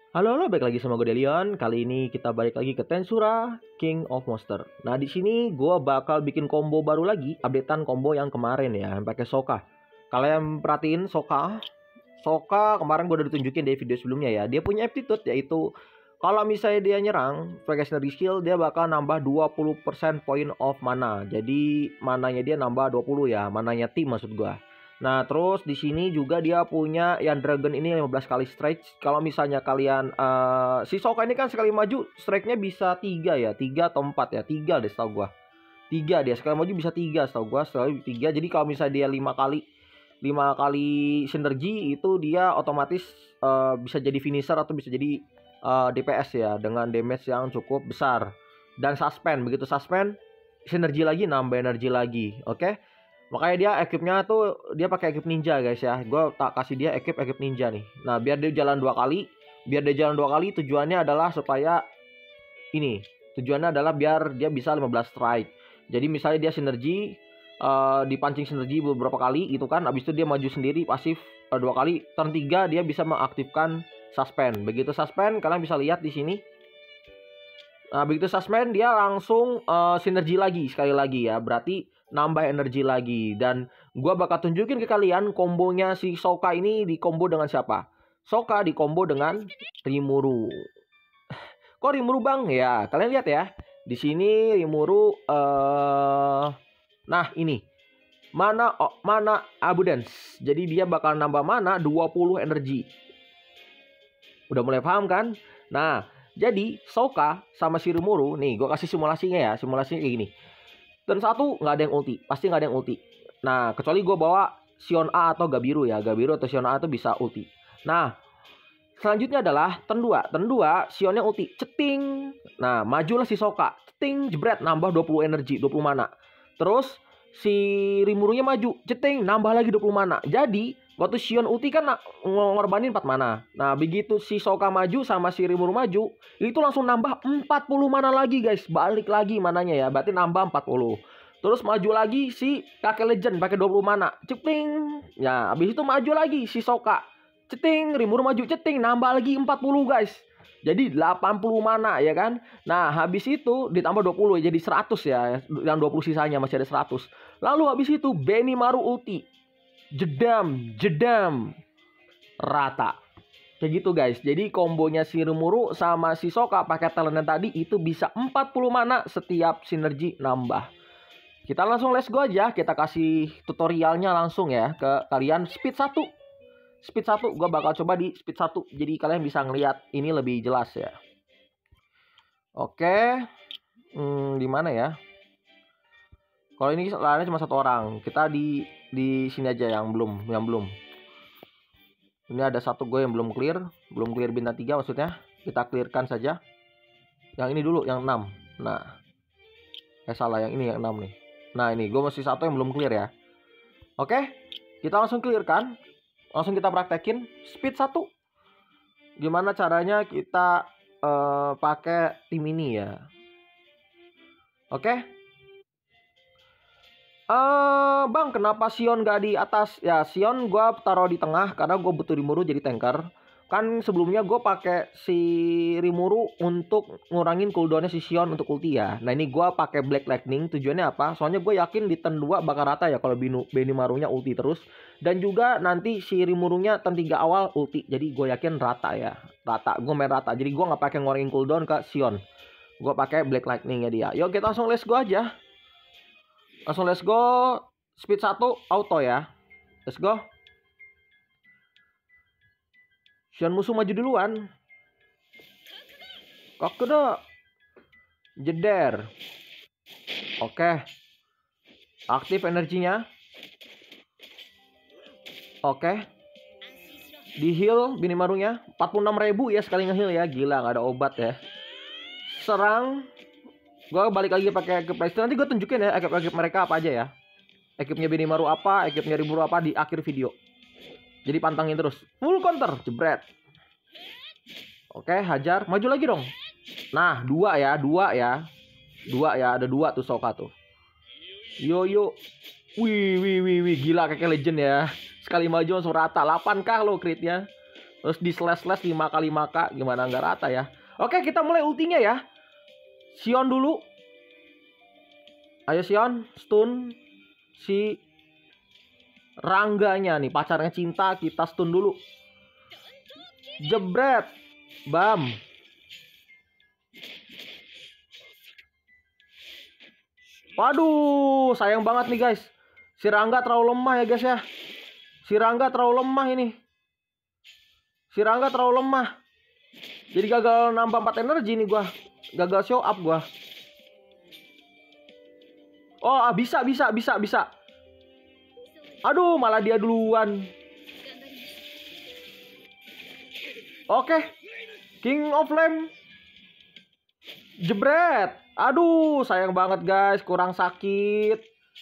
Halo, halo, balik lagi sama gue Delion. Kali ini kita balik lagi ke Tensura King of Monster. Nah, di sini gue bakal bikin combo baru lagi, updatean combo yang kemarin ya, yang pakai Sokka. Kalian perhatiin Sokka kemarin gue udah ditunjukin di video sebelumnya ya. Dia punya aptitude yaitu kalau misalnya dia nyerang, pakai Synergy Skill, dia bakal nambah 20% point of mana. Jadi mananya dia nambah 20 ya, mananya tim maksud gue. Nah, terus di sini juga dia punya yang Dragon ini 15 kali strike. Kalau misalnya kalian si Sokka ini kan sekali maju strike-nya bisa 3 ya, 3 atau 4 ya. 3 deh setahu gua. 3 dia sekali maju bisa 3 setahu gua, sekali 3. Jadi kalau misalnya dia 5 kali sinergi itu dia otomatis bisa jadi finisher atau bisa jadi DPS ya dengan damage yang cukup besar. Dan suspend, begitu suspend sinergi lagi nambah energi lagi. Oke? Makanya dia equipnya tuh dia pakai equip ninja guys ya. Gue tak kasih dia equip ninja nih. Nah, biar dia jalan 2 kali. Biar dia jalan 2 kali tujuannya adalah supaya ini. Tujuannya adalah biar dia bisa 15 strike. Jadi misalnya dia sinergi dipancing sinergi beberapa kali itu kan, habis itu dia maju sendiri pasif 2 kali, turn 3 dia bisa mengaktifkan suspend. Begitu suspend kalian bisa lihat di sini. Nah, begitu suspend dia langsung sinergi lagi sekali lagi ya. Berarti nambah energi lagi. Dan gua bakal tunjukin ke kalian kombonya si Sokka ini di combo dengan siapa. Sokka di combo dengan Rimuru. Kok Rimuru bang? Ya, kalian lihat ya. Di sini Rimuru nah, ini. Mana Abundance. Jadi dia bakal nambah mana 20 energi. Udah mulai paham kan? Nah, jadi Sokka sama si Rimuru, nih gue kasih simulasinya ya. Simulasinya kayak gini. Dan satu nggak ada yang ulti, pasti nggak ada yang ulti. Nah, kecuali gue bawa Sion A atau Gabiru ya. Gabiru atau Sion A itu bisa ulti. Nah, selanjutnya adalah turn 2. Turn 2 Sionnya ulti, ceting. Nah, majulah si Sokka, ceting, jebret, nambah 20 energi, 20 mana. Terus si Rimurunya maju, ceting, nambah lagi 20 mana. Jadi waktu Sion ulti kan ngorbanin 4 mana. Nah, begitu si Sokka maju sama si Rimuru maju, itu langsung nambah 40 mana lagi guys. Balik lagi mananya ya, berarti nambah 40. Terus maju lagi si kakek legend pakai 20 mana. Ceting. Ya, habis itu maju lagi si Sokka. Ceting, Rimuru maju, ceting, nambah lagi 40 guys. Jadi 80 mana ya kan. Nah, habis itu ditambah 20 jadi 100 ya. Yang 20 sisanya masih ada 100. Lalu habis itu Benimaru ulti. Jedam rata. Kayak gitu guys. Jadi kombonya si Rimuru sama si Sokka pakai talent tadi itu bisa 40 mana setiap sinergi nambah. Kita langsung let's go aja. Kita kasih tutorialnya langsung ya ke kalian. Speed 1. Speed 1 gue bakal coba di speed 1. Jadi kalian bisa ngelihat ini lebih jelas ya. Oke. Di mana ya? Kalau ini lainnya cuma 1 orang. Kita di sini aja yang belum. Ini ada 1 gue yang belum clear bintang 3 maksudnya. Kita clearkan saja. Yang ini dulu, yang 6. Nah. Salah, yang ini yang 6 nih. Nah, ini gue masih 1 yang belum clear ya. Oke. Kita langsung clearkan. Langsung kita praktekin speed 1. Gimana caranya kita pakai tim ini ya. Oke. Bang, kenapa Sion gak di atas? Ya, Sion gue taruh di tengah karena gue butuh Rimuru jadi tanker. Kan sebelumnya gue pakai si Rimuru untuk ngurangin cooldownnya si Sion untuk ulti ya. Nah, ini gue pakai Black Lightning. Tujuannya apa? Soalnya gue yakin di turn 2 bakal rata ya kalau Benimarunya ulti terus. Dan juga nanti si Rimurunya turn 3 awal ulti. Jadi gue yakin rata ya. Rata, gue main rata. Jadi gue gak pakai ngurangin cooldown ke Sion. Gue pakai Black Lightningnya dia. Yuk kita langsung let's go aja. Langsung let's go. Speed 1 auto ya. Let's go. Sion musuh maju duluan. Kakudo. Jeder. Oke. Aktif energinya. Oke. Di heal Benimarunya 46.000 ya sekali nge-heal ya. Gila, gak ada obat ya. Serang. Gue balik lagi pakai equip playstyle. Nanti gue tunjukin ya equip mereka apa aja ya. Equipnya Benimaru apa, equipnya Rimuru apa di akhir video. Jadi pantangin terus. Full counter, jebret. Oke, hajar. Maju lagi dong. Nah, 2 ya. 2 ya, ada 2 tuh Sokka tuh. Yo. Wih. Gila kakek legend ya. Sekali maju langsung rata. 8k lo critnya. Terus di slash 5 kali maka gimana nggak rata ya. Oke, kita mulai ultinya ya. Sion dulu. Ayo Sion, stun si Rangganya nih, pacarnya cinta, kita stun dulu. Jebret. Bam. Waduh, sayang banget nih guys. Si Rangga terlalu lemah ya guys ya. Si Rangga terlalu lemah ini. Si Rangga terlalu lemah. Jadi gagal nambah 4 energi nih gua. Gagal show up gua. Oh, bisa. Aduh, malah dia duluan. Oke. King of Flame. Jebret. Aduh, sayang banget guys, kurang sakit.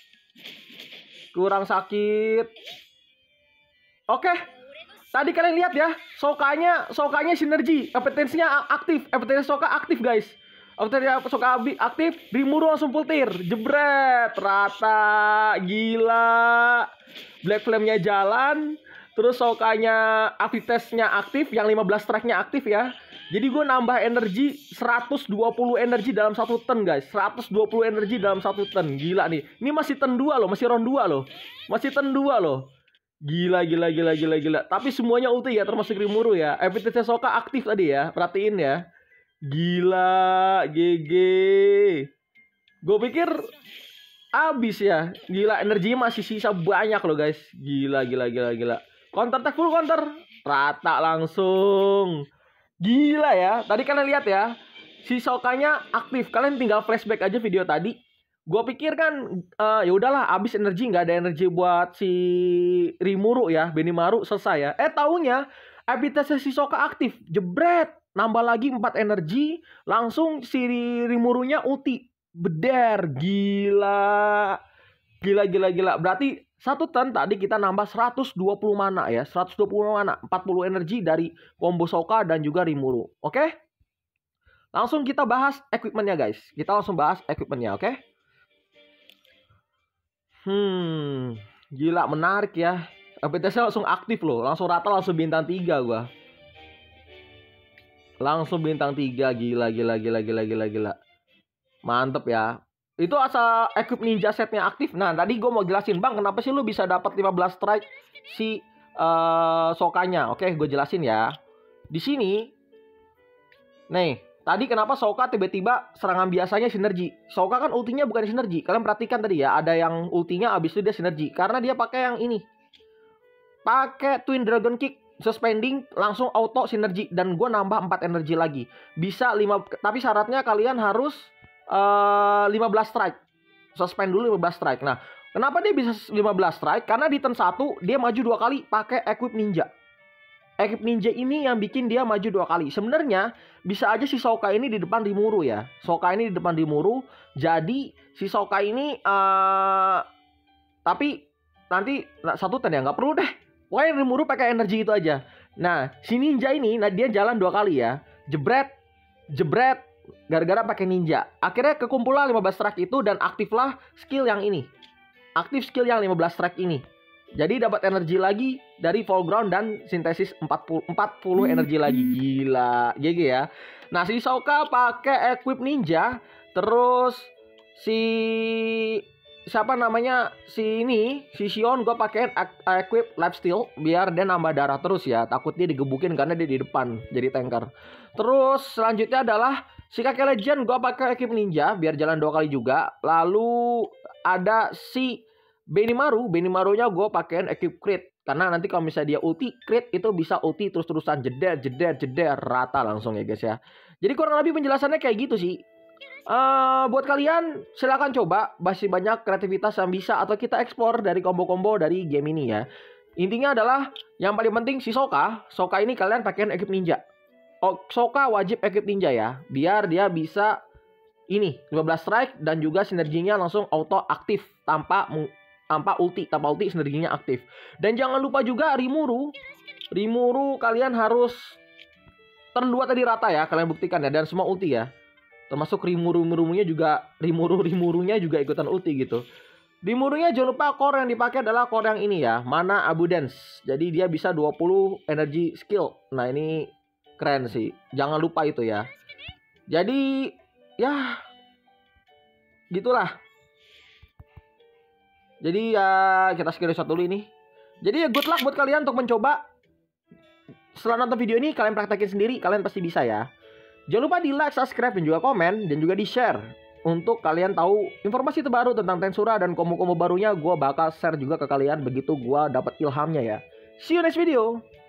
Oke. Tadi kalian lihat ya, Sokanya sinergi, efisiensinya aktif, efisiensi Soka aktif guys. Efisiensi Soka aktif, Rimuru langsung full tir, jebret, rata, gila. Black Flame-nya jalan, terus Sokanya aktivitasnya aktif, yang 15 strike-nya aktif ya. Jadi gue nambah energi 120 energi dalam 1 turn guys. 120 energi dalam 1 turn. Gila nih. Ini masih turn 2 loh, masih round 2 loh. Masih turn 2 loh. Gila. Tapi semuanya ulti ya, termasuk Rimuru ya. Efisiensi Soka aktif tadi ya. Perhatiin ya. Gila, GG. Gue pikir habis ya. Gila, energinya masih sisa banyak loh guys. Gila. Counter attack full counter. Rata langsung. Gila ya. Tadi kalian lihat ya. Si Sokanya aktif. Kalian tinggal flashback aja video tadi. Gue pikir kan ya udahlah habis energi, nggak ada energi buat si Rimuru ya, Benimaru selesai ya. Taunya abilitasnya si Soka aktif, jebret, nambah lagi 4 energi, langsung si Rimurunya ulti, beder, gila. Berarti 1 turn tadi kita nambah 120 mana ya, 120 mana, 40 energi dari combo Soka dan juga Rimuru. Oke? Langsung kita bahas equipmentnya guys. Oke? Gila, menarik ya. Abilitasnya langsung aktif loh. Langsung rata, langsung bintang 3 gua. Langsung bintang 3. Gila. Mantep ya. Itu asal equip ninja setnya aktif. Nah, tadi gue mau jelasin, Bang, kenapa sih lu bisa dapat 15 strike si Sokanya. Oke, gue jelasin ya. Di sini nih, tadi kenapa Soka tiba-tiba serangan biasanya sinergi? Soka kan ultinya bukan sinergi. Kalian perhatikan tadi ya, ada yang ultinya abis itu dia sinergi. Karena dia pakai yang ini. Pakai Twin Dragon Kick, suspending, langsung auto sinergi. Dan gue nambah 4 energi lagi. Bisa 5, tapi syaratnya kalian harus 15 strike. Suspend dulu 15 strike. Nah, kenapa dia bisa 15 strike? Karena di turn 1, dia maju 2 kali pakai equip ninja. Equip ninja ini yang bikin dia maju 2 kali. Sebenarnya bisa aja si Soka ini di depan Rimuru ya. Jadi si Soka ini tapi nanti 1 turn ya, nggak perlu deh. Pokoknya Rimuru pakai energi itu aja. Nah, si ninja ini dia jalan 2 kali ya. Jebret gara-gara pakai ninja. Akhirnya kekumpulan 15 strike itu dan aktiflah skill yang ini. Aktif skill yang 15 strike ini. Jadi dapat energi lagi dari fall ground dan sintesis 40 energi lagi. Gila, GG ya. Nah, si Soka pakai equip ninja, terus si siapa namanya? Si Sion gue pakein equip lifesteal biar dia nambah darah terus ya. Takut dia digebukin karena dia di depan jadi tanker. Terus selanjutnya adalah si kakek legend gue pakai equip ninja biar jalan 2 kali juga. Lalu ada si Benimarunya gue pakein equip crit. Karena nanti kalau misalnya dia ulti, crit itu bisa ulti terus-terusan jeder, rata langsung ya guys ya. Jadi kurang lebih penjelasannya kayak gitu sih. Buat kalian silahkan coba, masih banyak kreativitas yang bisa atau kita explore dari combo-combo dari game ini ya. Intinya adalah yang paling penting si Soka ini kalian pakein equip ninja. Soka wajib equip ninja ya, biar dia bisa ini 15 strike dan juga sinerginya langsung auto aktif tanpa ulti sinerginya aktif. Dan jangan lupa juga Rimuru kalian harus turn 2 tadi rata ya, kalian buktikan ya, dan semua ulti ya. Termasuk Rimurunya juga ikutan ulti gitu. Di murunya jangan lupa core yang dipakai adalah core yang ini ya, Mana Abundance. Jadi dia bisa 20 energy skill. Nah, ini keren sih. Jangan lupa itu ya. Jadi ya gitulah. Jadi ya kita screenshot dulu ini. Jadi ya good luck buat kalian untuk mencoba. Setelah nonton video ini kalian praktekin sendiri, kalian pasti bisa ya. Jangan lupa di like, subscribe, dan juga komen, dan juga di share untuk kalian tahu informasi terbaru tentang Tensura dan combo-combo barunya. Gue bakal share juga ke kalian begitu gue dapat ilhamnya ya. See you next video.